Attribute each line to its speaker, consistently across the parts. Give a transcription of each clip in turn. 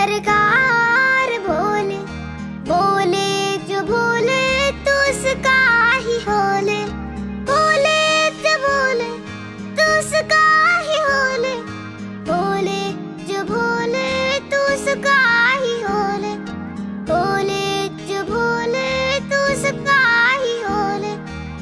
Speaker 1: सरकार भोले, बोले जो भोले तो उसका ही होले, बोले जो भोले तो उसका ही होले, बोले जो भोले तो उसका ही होले, बोले जो भोले तो उसका ही होले।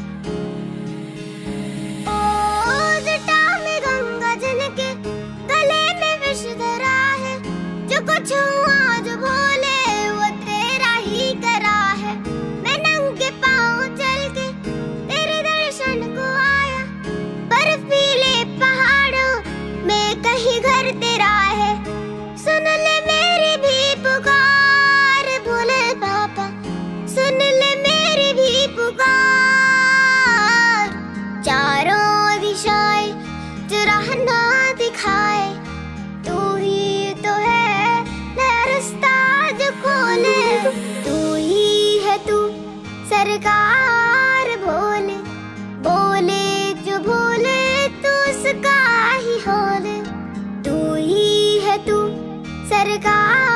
Speaker 1: ओ जटा में गंगा जल के गले में विष धरा है, जो कुछ हुआ जो भोले वो तेरा ही करा है। मैं नंगे पाँव चल के तेरे दर्शन को आया, बर्फीले पहाड़ों में कहीं घर तेरा है। सुन ले मेरी भी पुकार भोले बाबा, सुन ले मेरी भी पुकार। चारों दिशाएं जो राह ना दिखाए, तू ही तो है नया रास्ता जो खोले, तू ही है तू सरकार भोले, बोले जो भोले तो उसका ही होले, तू ही है तू सरकार।